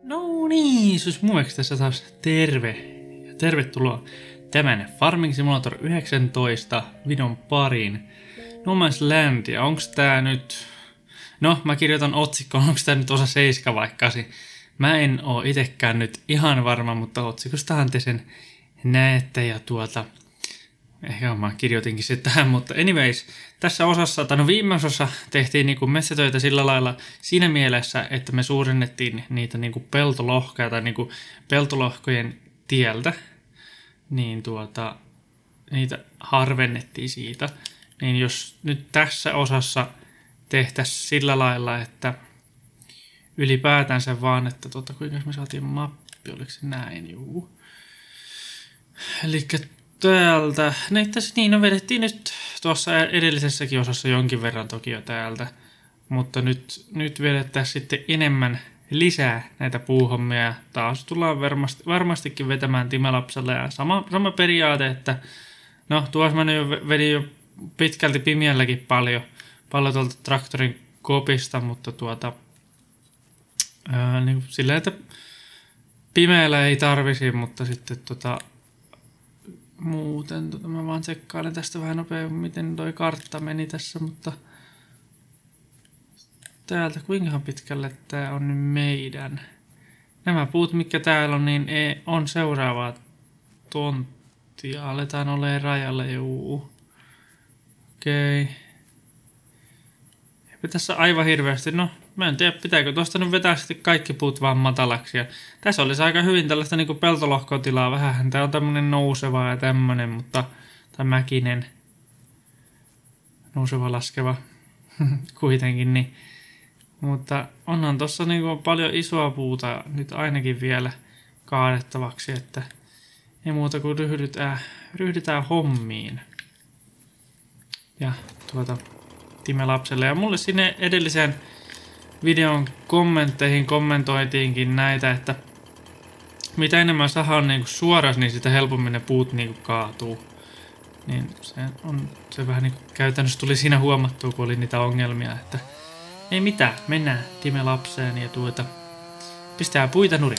No niin, siis mun mielestä tässä taas tervetuloa tämän Farming Simulator 19 videon pariin. No Man's Land, ja onks tää nyt... No, mä kirjoitan otsikkoon, onks tää nyt osa 7 vai 8. Mä en oo itekään nyt ihan varma, mutta otsikostahan te sen näette ja ehkä mä kirjoitinkin se tähän, mutta anyways, tässä osassa, tai no viime osassa tehtiin niinku metsätöitä sillä lailla siinä mielessä, että me suurennettiin niitä niinku peltolohkoja tai niinku peltolohkojen tieltä, niin niitä harvennettiin siitä. Niin jos nyt tässä osassa tehtäisiin sillä lailla, että ylipäätänsä vaan, että kuinka me saatiin mappi, oliko se näin, juu. Elikkä täältä, no vedettiin nyt tuossa edellisessäkin osassa jonkin verran toki jo täältä, mutta nyt vedettäisiin sitten enemmän lisää näitä puuhommia. Taas tullaan varmastikin vetämään Timelapsella ja sama periaate, että no tuossa mä vedin jo pitkälti pimeälläkin paljon tuolta traktorin kopista, mutta niin sillä, että pimeällä ei tarvisi, mutta sitten muuten mä vaan tsekkailen tästä vähän nopeammin, miten toi kartta meni tässä, mutta täältä kuinkahan pitkälle tää on nyt meidän. Nämä puut, mitkä täällä on, niin on seuraavaa tonttia. Aletaan olemaan rajalle, juu. Okei. Eipä tässä aivan hirveästi, no mä en tiedä, pitääkö tuosta nyt vetää sitten kaikki puut vaan matalaksi. Ja tässä olisi aika hyvin tällaista niinku peltolohkotilaa. Vähänhän tää on tämmönen nouseva ja tämmönen, tai mäkinen. Nouseva, laskeva kuitenkin, niin. Mutta onhan tossa niinku paljon isoa puuta nyt ainakin vielä kaadettavaksi, että ei muuta kuin ryhdytään hommiin. Ja Timelapselle. Ja mulle sinne edelliseen videon kommentteihin kommentoitiinkin näitä, että mitä enemmän saha on niinku suoras, niin sitä helpommin ne puut niinku kaatuu. Niin se vähän niinku käytännössä tuli siinä huomattua, kun oli niitä ongelmia, että ei mitään, mennään Timelapseen ja pistää puita nurin.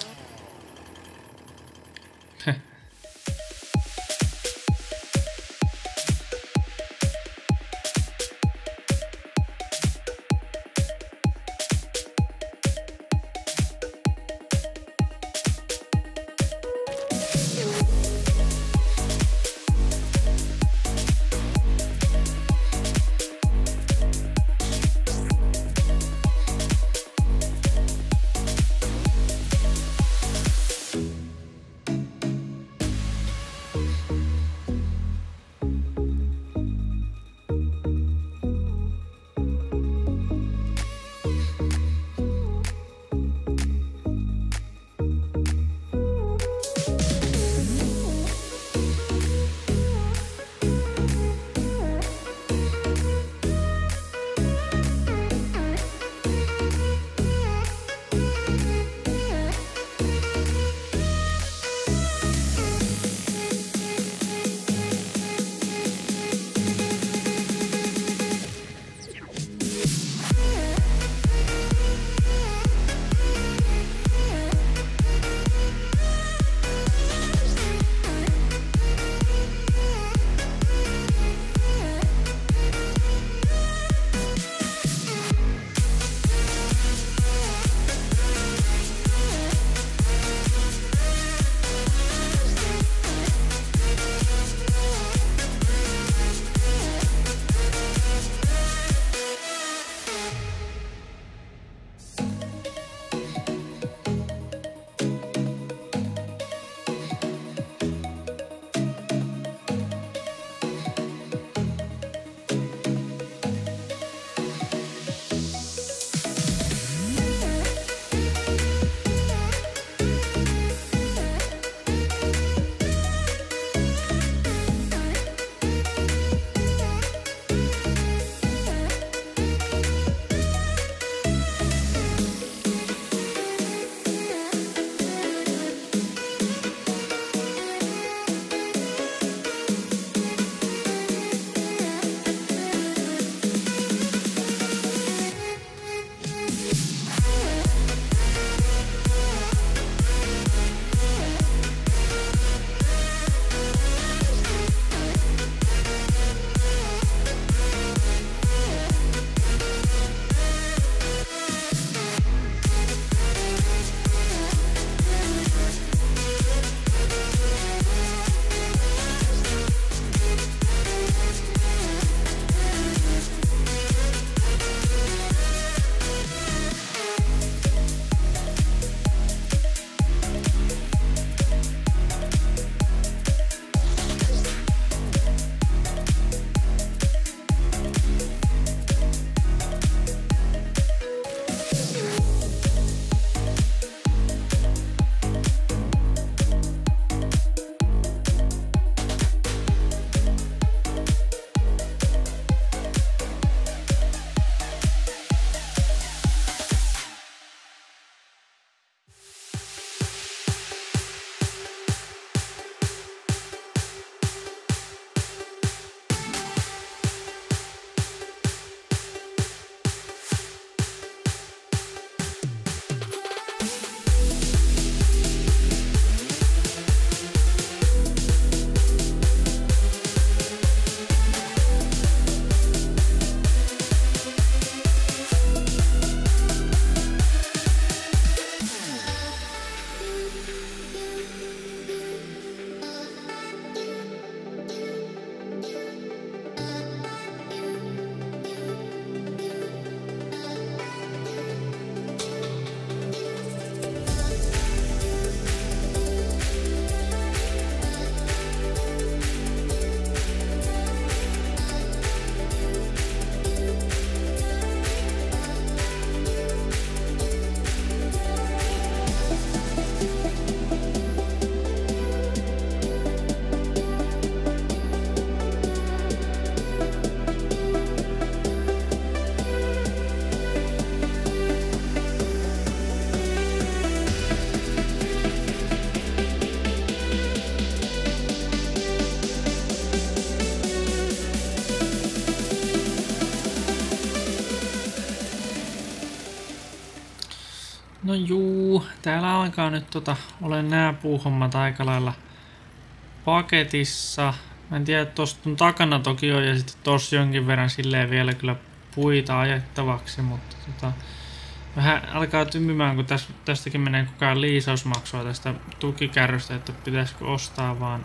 juu, täällä alkaa nyt olen nää puuhommat aika lailla paketissa. Mä en tiedä, tosta takana toki on ja sitten tossa jonkin verran silleen vielä kyllä puita ajettavaksi, mutta vähän alkaa tymymään, kun tästäkin menee koko ajan liisausmaksua tästä tukikärrystä, että pitäisikö ostaa vaan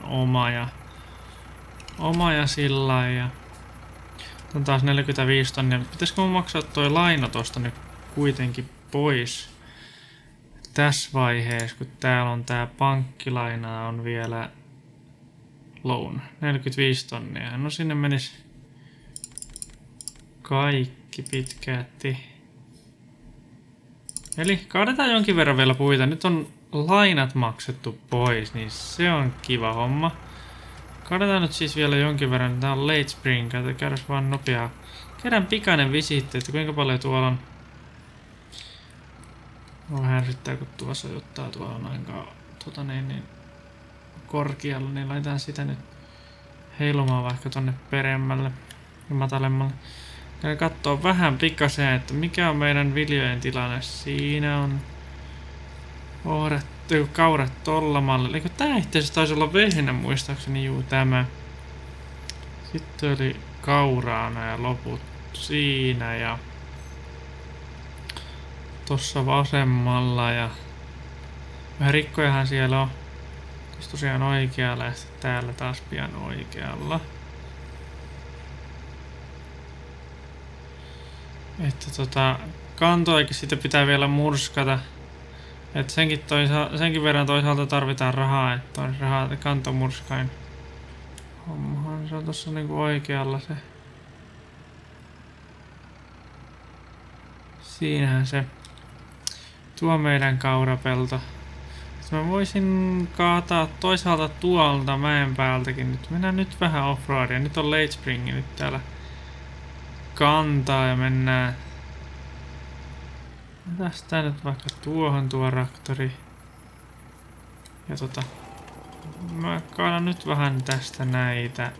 oma ja sillä ja on taas 45 tonnia. Pitäisikö mun maksaa toi laina tosta nyt kuitenkin pois tässä vaiheessa, kun täällä on tää pankkilaina on vielä loan 45 tonnia. No sinne menisi kaikki pitkälti. Eli kaadetaan jonkin verran vielä puita. Nyt on lainat maksettu pois, niin se on kiva homma. Kaadetaan nyt siis vielä jonkin verran. Tää on late spring, käydäs vaan nopeaa. Käydään pikainen visiitti, että kuinka paljon tuolla on. Vähän ärsyttää, kun tuossa juttaa tuolla on aika niin korkealla, niin laitetaan sitä nyt heilumaan vaikka tonne peremmälle ja matalemmalle. Ja katsoo vähän pikaseen, että mikä on meidän viljojen tilanne. Siinä on kaurat tolla mallilla. Eikö tää itse asiassa taisi olla vehnä muistaakseni, juu tämä. Sitten oli kauraana ja loput siinä ja tossa vasemmalla ja vähän rikkojahan siellä on. Tässä tosiaan oikealla ja sitten täällä taas pian oikealla. Että kantoikin sitä pitää vielä murskata. Että senkin verran toisaalta tarvitaan rahaa, että on rahaa kantomurskain. Hommahan se on tossa niinku oikealla se. Siinähän se. Tuo meidän kaurapelto. Mä voisin kaataa toisaalta tuolta mäen päältäkin. Nyt mennään nyt vähän offroadia. Nyt on late springi nyt täällä kantaa ja mennään. Tästä nyt vaikka tuohon tuo traktori. Ja mä kaadan nyt vähän tästä näitä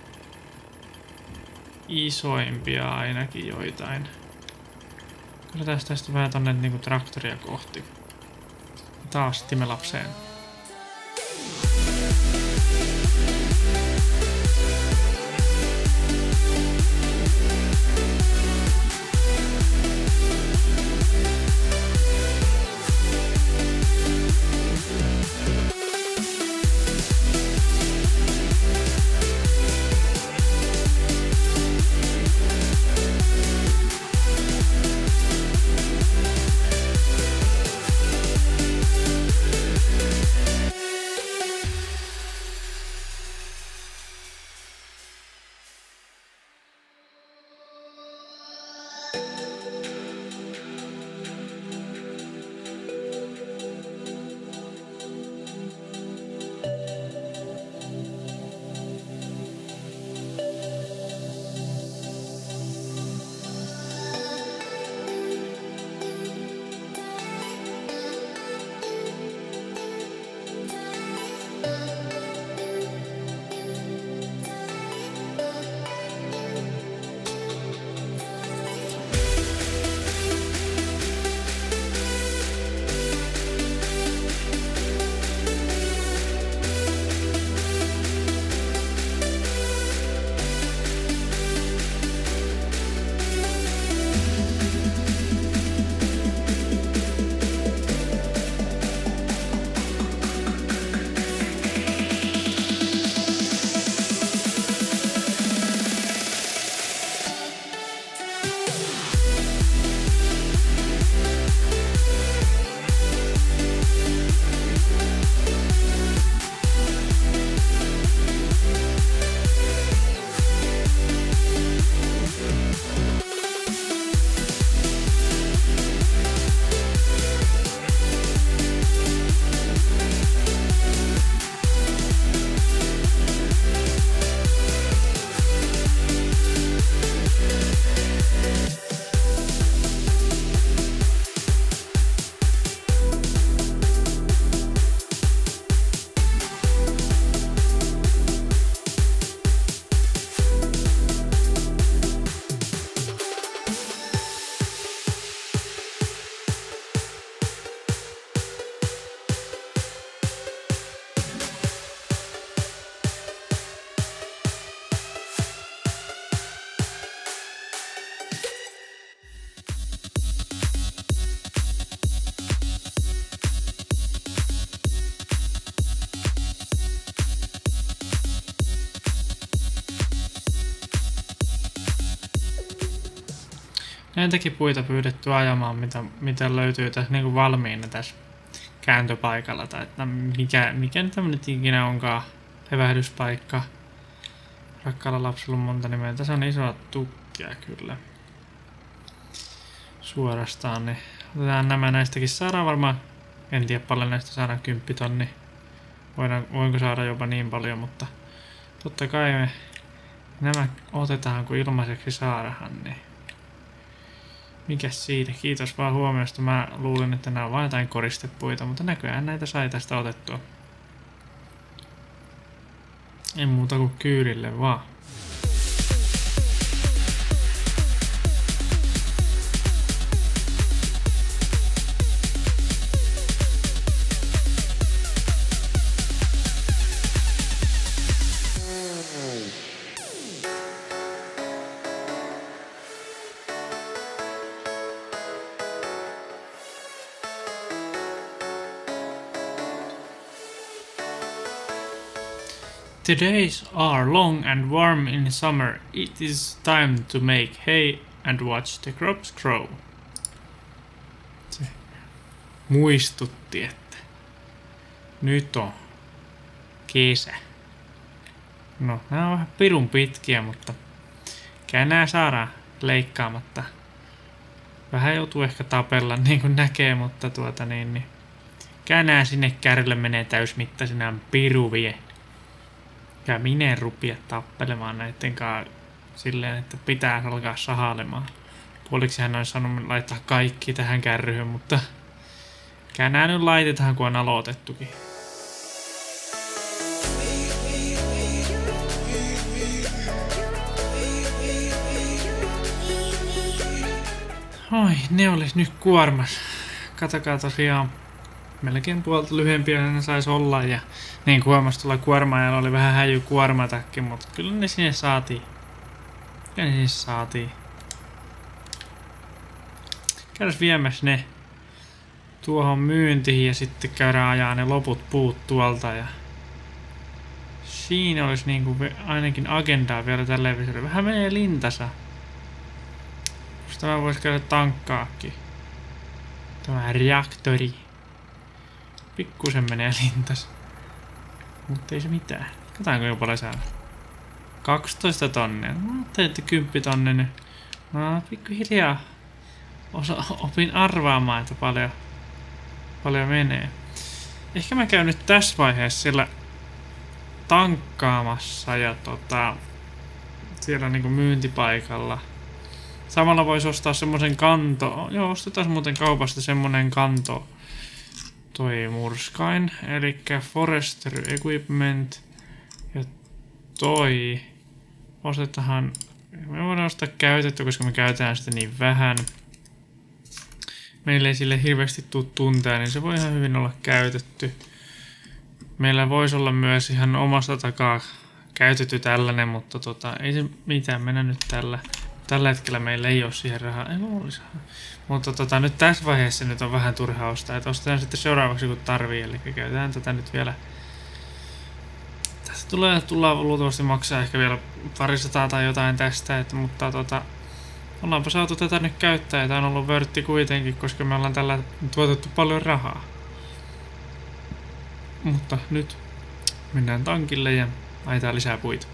isoimpia ainakin joitain. Kaadetaan tästä vähän tonne niinku traktoria kohti. Taas timelapseen. näitäkin puita pyydetty ajamaan, mitä löytyy tässä niin kuin valmiina tässä kääntöpaikalla. Tai että mikä nyt tämmöinen ikinä onkaan levähdyspaikka. Rakkaalla lapsella on monta nimeä. Tässä on isoa tukkia kyllä. Suorastaan. Niin otetaan nämä näistäkin. Saadaan varmaan, en tiedä paljon näistä saadaan 10 tonni. Voinko saada jopa niin paljon, mutta totta kai me nämä otetaan kun ilmaiseksi saadaan. Niin. Mikäs siitä? Kiitos vaan huomiosta. Mä luulin, että nämä on vain jotain koristepuita, mutta näköjään näitä sai tästä otettua. En muuta kuin kyydille vaan. The days are long and warm in summer. It is time to make hay and watch the crops grow. Se muistutti, että nyt on kesä. No, nämä on vähän pirun pitkiä, mutta nää saadaan leikkaamatta. Vähän joutuu ehkä tapella niin kuin näkee, mutta nää sinne kärrylle menee täysmittaisena piruvie. Ja minä en rupia tappelemaan näitten kanssa silleen, että pitää alkaa sahailemaan. Puoliksi hän olisi sanonut laittaa kaikki tähän kärryyn, mutta nää nyt laitetaan, kun on aloitettukin. Oi, ne olis nyt kuormas. Katokaa tosiaan. Melkein puolta lyhyempiä ne sais olla ja niin kuin huomasi tuolla kuormaajalla oli vähän häjy kuormatakin, mutta kyllä ne sinne saatiin. Käydäs viemässä ne tuohon myyntiin ja sitten käydään ajaa ne loput puut tuolta ja siinä olisi niinku ainakin agendaa vielä tällä episodilla. Vähän menee lintasa. Tämä voisi käydä tankkaakin. Tämä reaktori. Pikkusen menee lintas. Mutta ei se mitään. Katsotaanko jo paljon saada. 12 tonnia. Mä ajattelin, että 10 tonnia nyt. No pikkuhiljaa opin arvaamaan, että paljon menee. Ehkä mä käyn nyt tässä vaiheessa siellä tankkaamassa ja siellä niinku myyntipaikalla. Samalla voisi ostaa semmosen kanto. Joo, ostetaan muuten kaupasta semmonen kanto. Toi murskain, eli Forester Equipment ja toi ostetaan, me voidaan ostaa käytetty, koska me käytetään sitä niin vähän. Meillä ei sille hirveästi tule tunteja, niin se voi ihan hyvin olla käytetty. Meillä voisi olla myös ihan omasta takaa käytetty tällainen, mutta ei se mitään, mennä nyt tällä. Tällä hetkellä meillä ei ole siihen rahaa. Ei olisi. Mutta nyt tässä vaiheessa nyt on vähän turha ostaa. Että ostetaan sitten seuraavaksi kun tarvii. Eli käytetään tätä nyt vielä. Tästä tullaan luultavasti maksaa ehkä vielä 200 tai jotain tästä. Mutta ollaanpa saatu tätä nyt käyttää. Ja tää on ollut vörtti kuitenkin, koska me ollaan tällä tuotettu paljon rahaa. Mutta nyt mennään tankille ja ajetaan lisää puita.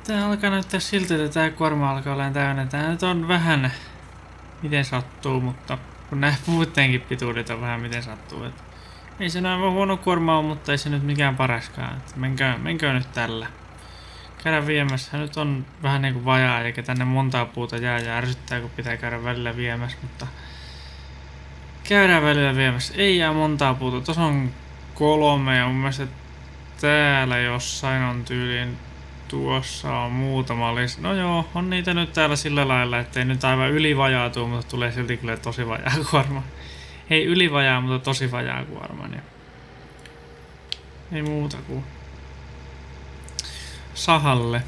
tää alkaa näyttää siltä, että tää kuorma alkaa olla täynnä. Tää nyt on vähän miten sattuu, mutta kun nää puutteenkin pituudet on vähän miten sattuu. Et ei se näin huono kuorma ole, mutta ei se nyt mikään paraskaan. Et menkää nyt tällä. Käydään viemässä. Nyt on vähän niinku vajaa, eikä tänne montaa puuta jää ja ärsyttää, kun pitää käydä välillä viemässä, mutta käydään välillä viemässä. Ei jää montaa puuta. Tuossa on 3 ja mun mielestä täällä jossain on tyyliin. Tuossa on muutama lisä. No joo, on niitä nyt täällä sillä lailla, ettei nyt aivan ylivajaa tuu, mutta tulee silti kyllä tosi vajaa kuorma. Ei ylivajaa, mutta tosi vajaa kuorma. Niin ei muuta kuin sahalle.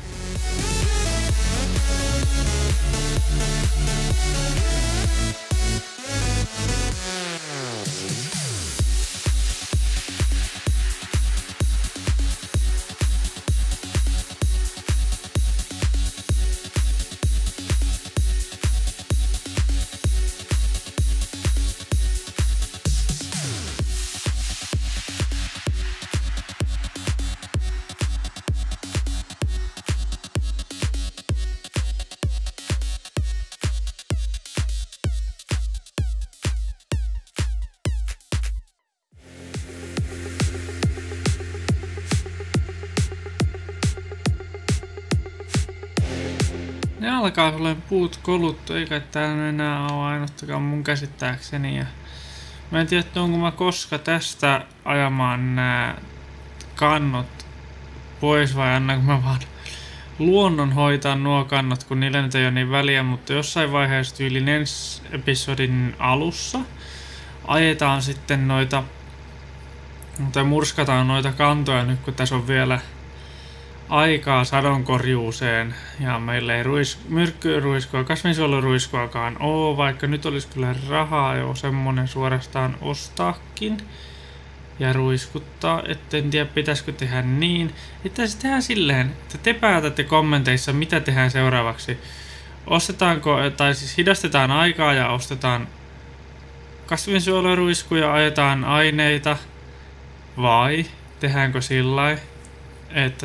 Ne alkaa olemaan puut koluttu, eikä täällä enää ole ainuttakaan mun käsittääkseni. Ja mä en tiedä, onko mä koska tästä ajamaan nää kannot pois vai annanko mä vaan luonnon hoitaa nuo kannot, kun niillä nyt ei ole niin väliä, mutta jossain vaiheessa tyylin ensi episodin alussa ajetaan sitten noita, tai murskataan noita kantoja nyt, kun tässä on vielä aikaa sadonkorjuuseen ja meillä ei myrkkyruiskua, kasvinsuojeluruiskuakaan oo, vaikka nyt olisi kyllä rahaa jo semmonen suorastaan ostaakin ja ruiskuttaa, en tiedä pitäisikö tehdä niin, että se tehdään silleen, että te päätätte kommenteissa mitä tehdään seuraavaksi. Ostetaanko, tai siis hidastetaan aikaa ja ostetaan kasvinsuojeluruiskuja, ajetaan aineita vai tehdäänkö sillai, että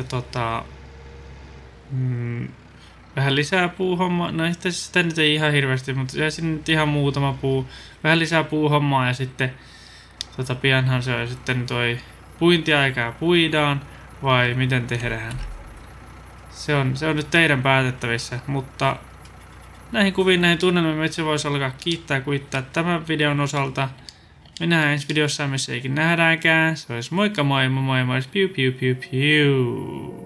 vähän lisää puuhommaa, no itse sitä nyt ei ihan hirveästi, mutta jäi sinne nyt ihan muutama puu, vähän lisää puuhommaa ja sitten pianhan se on sitten toi puintiaikaa puidaan vai miten tehdään. Se on nyt teidän päätettävissä, mutta näihin kuviin, näihin tunnelmiin itse voisi alkaa kiittää kuittaa tämän videon osalta. Mennään ensi videossa, missä eikin nähdäänkään. Se olisi moikka moi, moi moi, piu piu piu piu.